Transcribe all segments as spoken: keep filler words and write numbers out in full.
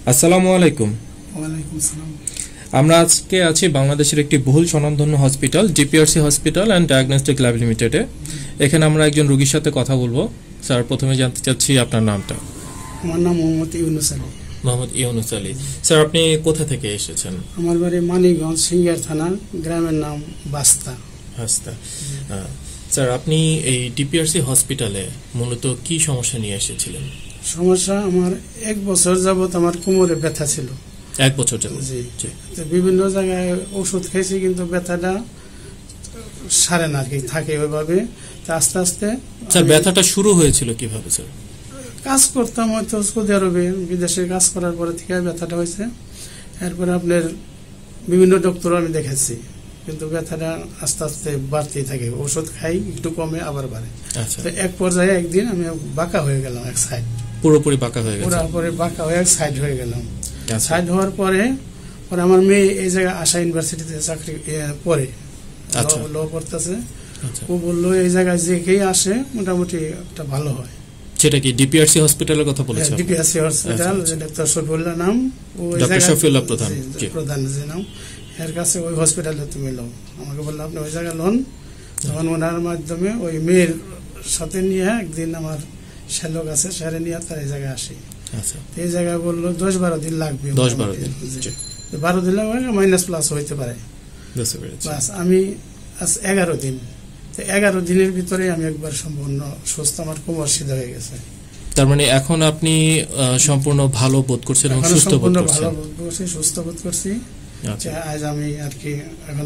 আসসালামু আলাইকুম। ওয়ালাইকুম আসসালাম। আমরা আজকে আছি বাংলাদেশের একটি বহুল স্বনামধন্য hospital GPRC hospital and diagnostic lab লিমিটেডে। এখানে আমরা একজন রোগীর সাথে কথা বলবো। স্যার, প্রথমে জানতে চাচ্ছি আপনার নামটা। আমার নাম মোহাম্মদ ইউনুস আলী। মোহাম্মদ ইউনুস আলী। স্যার, আপনি কোথা থেকে এসেছেন? আমার বাড়ি মানিকগঞ্জ সিঙ্গার থানা, গ্রামের নাম বাস্তা। বাস্তা। স্যার, আপনি এই ডিপিআরসি হসপিটালে মূলত কি সমস্যা নিয়ে এসেছিলেন? সমস্যা, আমার এক বছর যাবত আমার কোমরে ব্যথা ছিল। এক বছর যাবত? জি। বিভিন্ন জায়গায় ওষুধ খেয়েছি, কিন্তু ব্যথাটা সারে না, আর কি থাকে ওইভাবে। আস্তে আস্তে স্যার, ব্যথাটা শুরু হয়েছিল কিভাবে? স্যার, কাজ করতাম হয়তো সৌদি আরবে, বিদেশে কাজ করার পরে থেকে ব্যথাটা হয়েছে। এরপরে আপনার বিভিন্ন ডক্টর আমি দেখেছি, কিন্তু ব্যথাটা আস্তে আস্তে বাড়তেই থাকে। ওষুধ খাই, একটু কমে আবার বাড়ে। তো এক পর্যায়ে একদিন আমি বাঁকা হয়ে গেলাম, এক সাইড পুরোপুরি বাঁকা হয়ে গেল। পুরোপুরি বাঁকা হয়ে এক সাইড হয়ে গেলাম। সাইড হওয়ার পরে পরে আমার মেয়ে এই জায়গায় আশা ইউনিভার্সিটিতে চাকরি পড়ে, ল পড়তেছে। ও বললো এই জায়গায় যে কেই আসে মোটামুটি একটা ভালো হয়। সেটা কি ডিপিআরসি হসপিটালের কথা বলেছেন? ডিপিআরসি হসপিটাল, ডাক্তার শফিউল্লাহ নাম, ডক্টর শফিউল্লাহ প্রধান প্রধান যে নাম, এর কাছে ওই হসপিটালে তুমি লো। আমাকে বললো আপনি ওই জায়গায় লোন। তখন ওনার মাধ্যমে ওই মেয়ের সাথে নিয়ে একদিন আমার শ্যালক আছে, সেরে নিয়ে তার এই জায়গায় আসি। এই জায়গায় বললো দশ বারো দিন লাগবে। দশ বারো দিন বারো দিন লাগবে, মাইনাস প্লাস হইতে পারে। বাস আমি আজ এগারো দিন এগারো দিনের ভিতরে আমি একবার সম্পূর্ণ সুস্থ, আমার কোমর সিধা হয়ে গেছে। তার মানে এখন আপনি সম্পূর্ণ ভালো বোধ করছেন এবং সুস্থ বোধ করছেন? ভালো বোধ করছি, সুস্থ বোধ করছি। আজ আমি আর কি এখন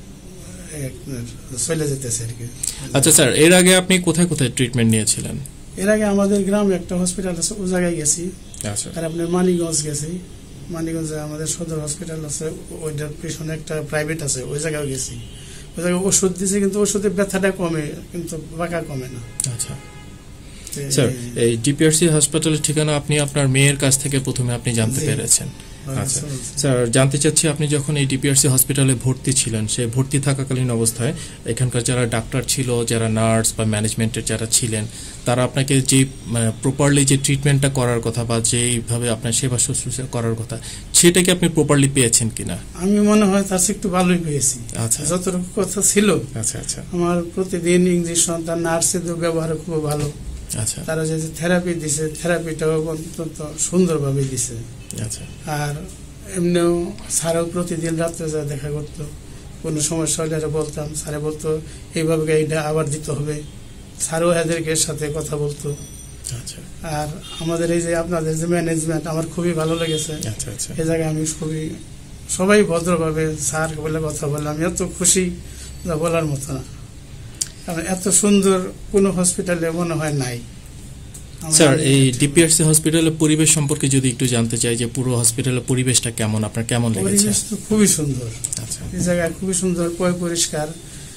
চলে যেতেছি আর কি। আচ্ছা স্যার, এর আগে আপনি কোথায় কোথায় ট্রিটমেন্ট নিয়েছিলেন? এর আগে আমাদের গ্রামে একটা হসপিটাল আছে, ওই জায়গায় গেছি। আর আপনার মানিকগঞ্জ গেছি, মানিকগঞ্জে আমাদের সদর হসপিটাল আছে, ওইটার পিছনে একটা প্রাইভেট আছে, ওই জায়গায় গেছি। ওই জায়গায় ওষুধ দিয়েছে, কিন্তু ওষুধের ব্যথাটা কমে, কিন্তু বাঁকা কমে না। আচ্ছা স্যার, এই ডিপিআরসি হসপিটালের ঠিকানা আপনি আপনার মেয়ের কাছ থেকে প্রথমে আপনি জানতে পেরেছেন? আচ্ছা স্যার, জানতে চাচ্ছি আপনি যখন এই ডিপিআরসি হসপিটালে ভর্তি ছিলেন, সে ভর্তি থাকাকালীন অবস্থায় এখানকার যারা ডাক্তার ছিল, যারা নার্স বা ম্যানেজমেন্টের যারা ছিলেন, তারা আপনাকে যে প্রপারলি যে ট্রিটমেন্টটা করার কথা বা যেইভাবে আপনার সেবা শুশ্রূষা করার কথা, সেটা কি আপনি প্রপারলি পেয়েছেন কিনা? আমি মনে হয় তার একটু ভালোই পেয়েছি। আচ্ছা, যতটুকু কথা ছিল। আচ্ছা আচ্ছা আমার প্রতিদিন ইঞ্জেকশন, তার নার্সের ব্যবহার খুব ভালো। আচ্ছা, তারা যে থেরাপি দিছে, থেরাপিটাও অত্যন্ত সুন্দরভাবে দিছে। আচ্ছা, আর এমনিও স্যারও প্রতিদিন রাত্রে যা দেখা করতো, কোনো সমস্যা হলে বলতাম, স্যারে বলতো এইভাবে এইটা আবার দিতে হবে। স্যারও এদেরকে সাথে কথা বলতো। আচ্ছা, আর আমাদের এই যে আপনাদের যে ম্যানেজমেন্ট আমার খুবই ভালো লেগেছে। আচ্ছা আচ্ছা এই জায়গায় আমি খুবই, সবাই ভদ্রভাবে স্যার বলে কথা বললাম, আমি এত খুশি যা বলার মতো না। কারণ এত সুন্দর কোনো হসপিটালে মনে হয় নাই। স্যার, এই ডিপিআরসি হসপিটালের পরিবেশ সম্পর্কে যদি একটু জানতে চাই, যে পুরো হসপিটালের পরিবেশটা কেমন, আপনার কেমন লেগেছে? পরিবেশ তো খুবই সুন্দর। আচ্ছা, এই জায়গা খুবই সুন্দর, পরিষ্কার,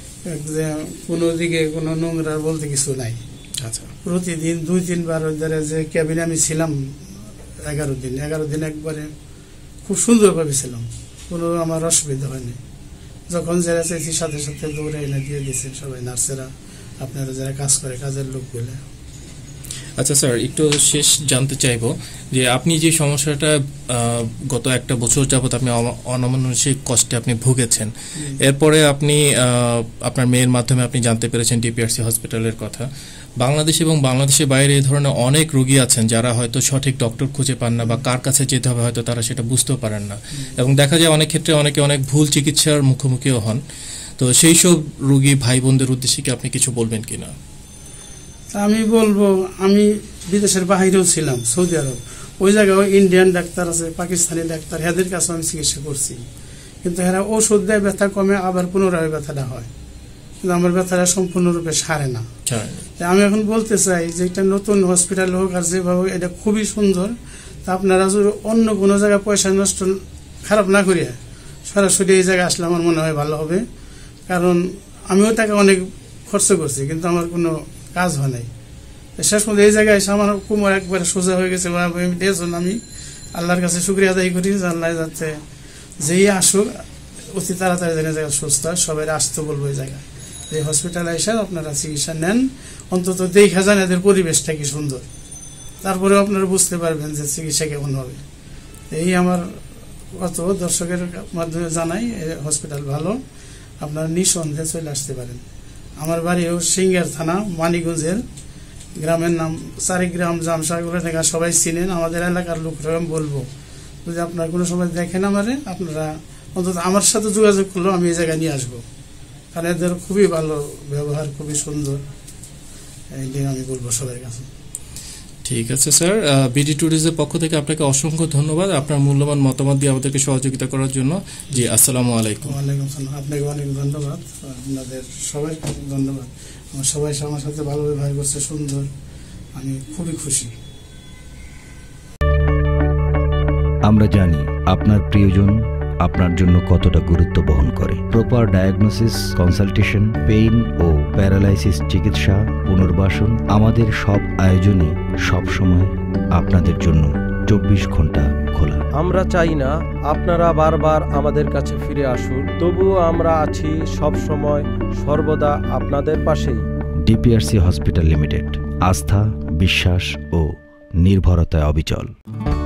কোনো দিকে কোনো নোংরা বলতে কিছু নাই। আচ্ছা, প্রতিদিন দুই তিনবার ধরে যে ক্যাবিনে আমি ছিলাম এগারো দিন এগারো দিন একবারে খুব সুন্দরভাবে ছিলাম, কোনো আমার অসুবিধা হয়নি। যখন যারা চাইছি সাথে সাথে দৌড়ে এনে দিয়ে দিচ্ছে সবাই, নার্সেরা, আপনারা যারা কাজ করে, কাজের লোকগুলো। আচ্ছা স্যার, একটু শেষ জানতে চাইবো যে আপনি যে সমস্যাটা গত একটা বছর যাবত আপনি অমানসিক কষ্টে আপনি ভুগেছেন, এরপরে আপনি আপনার মেয়ের মাধ্যমে আপনি জানতে পেরেছেন ডিপিআরসি হসপিটালের কথা। বাংলাদেশ এবং বাংলাদেশের বাইরে এই ধরনের অনেক রোগী আছেন যারা হয়তো সঠিক ডক্টর খুঁজে পান না, বা কার কাছে যেতে হবে হয়তো তারা সেটা বুঝতেও পারেন না, এবং দেখা যায় অনেক ক্ষেত্রে অনেকে অনেক ভুল চিকিৎসার মুখোমুখিও হন। তো সেই সব রোগী ভাই বোনদের উদ্দেশ্যে কি আপনি কিছু বলবেন কিনা? আমি বলবো, আমি বিদেশের বাহিরেও ছিলাম, সৌদি আরব, ওই জায়গায় ইন্ডিয়ান ডাক্তার আছে, পাকিস্তানি ডাক্তার, এদের কাছে আমি চিকিৎসা করছি, কিন্তু এরা ওষুধ দেয়, ব্যথা কমে, আবার পুনরায় ব্যথাটা হয়, কিন্তু আমার ব্যথাটা সম্পূর্ণরূপে সারে না। আমি এখন বলতে চাই যে একটা নতুন হসপিটাল হোক, আর যেভাবে এটা খুবই সুন্দর, তা আপনারা যদি অন্য কোনো জায়গায় পয়সা নষ্ট খারাপ না করিয়া সরাসরি এই জায়গায় আসলে আমার মনে হয় ভালো হবে। কারণ আমিও টাকা অনেক খরচ করছি, কিন্তু আমার কোনো কাজ হয় নাই। শেষ পর্যন্ত এই জায়গায় এসে আমার কোমর একবারে সোজা হয়ে গেছে। আমি আল্লাহর কাছে শুকরিয়া আদায় করি যে আল্লাহ যাতে যেই আসুক অতি তাড়াতাড়ি জায়গায় সুস্থ হয়, সবাই আসতে বলবো এই জায়গায়, এই হসপিটালে এসে আপনারা চিকিৎসা নেন, অন্তত দেখা যান এদের পরিবেশটা কি সুন্দর, তারপরে আপনারা বুঝতে পারবেন যে চিকিৎসা কেমন হবে। এই আমার কত দর্শকের মাধ্যমে জানাই, হসপিটাল ভালো, আপনারা নিঃসন্দেহে চলে আসতে পারেন। আমার বাড়িও সিঙ্গার থানা, মানিকগঞ্জের, গ্রামের নাম চারিগ্রাম, জামশাগুলো থেকে সবাই চিনেন, আমাদের এলাকার লোকরা আমি বলবো যদি আপনারা কোনো সময় দেখেন আমারে, আপনারা অন্তত আমার সাথে যোগাযোগ করলেও আমি এই জায়গায় নিয়ে আসবো, কারণ এদের খুবই ভালো ব্যবহার, খুবই সুন্দর, এইটাই আমি বলবো সবার কাছে। ঠিক আছে স্যার, বিডি ট্যুরিজমের পক্ষ থেকে আপনাকে অসংখ্য ধন্যবাদ আপনার মূল্যবান মতামত দিয়ে আমাদেরকে সহযোগিতা করার জন্য। জি, আসসালামু আলাইকুম। ওয়ালাইকুম আসসালাম, আপনাকে অনেক ধন্যবাদ, আপনাদের সবাইকে ধন্যবাদ। আমার সবাই আমার সাথে ভালো ব্যবহার করছে, সুন্দর, আমি খুবই খুশি। আমরা জানি আপনার প্রিয়জন আপনার জন্য কতটা গুরুত্ব বহন করে। প্রপার ডায়াগনোসিস, কনসালটেশন, পেইন ও প্যারালাইসিস চিকিৎসা, পুনর্বাসন, আমাদের সব আয়োজনই সবসময় আপনাদের জন্য চব্বিশ ঘন্টা খোলা। আমরা চাই না আপনারা বারবার আমাদের কাছে ফিরে আসুন, তবুও আমরা আছি সব সময় সর্বদা আপনাদের পাশেই। ডিপিআরসি হসপিটাল লিমিটেড, আস্থা, বিশ্বাস ও নির্ভরতায় অবিচল।